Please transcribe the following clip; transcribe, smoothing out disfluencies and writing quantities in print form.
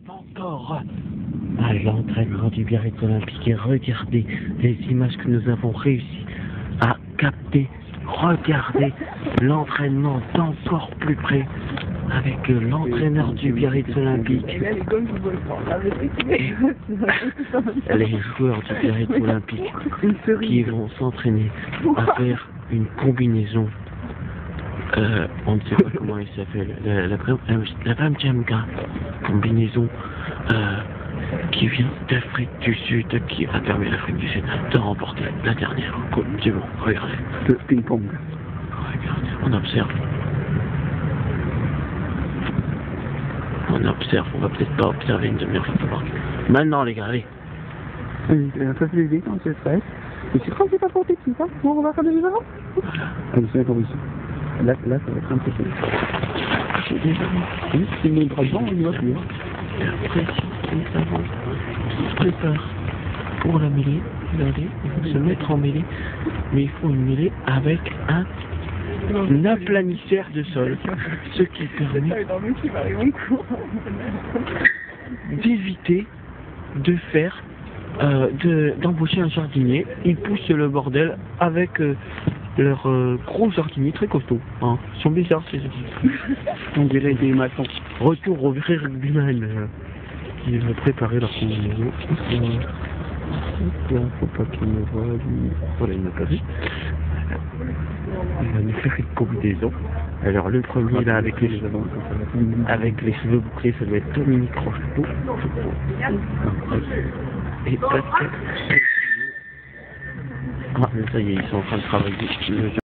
encore à l'entraînement du Biarritz Olympique et regardez les images que nous avons réussi à capter. Regardez l'entraînement d'encore plus près avec l'entraîneur du Biarritz Olympique et les joueurs du Biarritz Olympique qui vont s'entraîner à faire une combinaison. On ne sait pas comment il s'appelle, la Pamjamka, combinaison qui vient d'Afrique du Sud, qui a permis à l'Afrique du Sud de remporter la dernière Coupe du Monde. Regardez. Le ping-pong. Regardez, on observe. On observe, on va peut-être pas observer une demi-heure. Maintenant les gars, allez. Ça fait l'idée quand c'est stress. Et c'est quand c'est pas porté tout ça. Bon, on va faire des différences. Voilà. Ah, vous savez comment ici. Là, ça va être impressionnant. C'est mes bras devant, on y va plus. Et après, les savants qui se préparent pour la mêlée, regardez, ils vont se mettre en mêlée, mais il faut une mêlée avec un aplanisseur de sol, ce qui permet d'éviter de faire, d'embaucher un jardinier. Ils poussent le bordel avec leurs gros jardiniers très costauds. Hein. Ils sont bizarres ces jardiniers. On dirait des maçons. Retour au vrai rugbyman qui va préparer leur combinaison. Là, faut pas qu'il me voie. Voilà, il m'a pas vu. Il va nous faire une combinaison. Alors le premier là avec les cheveux bouclés, ça doit être Dominique Rocheteau. Et Pascal. Ah, mais ça y est, ils sont en train de travailler.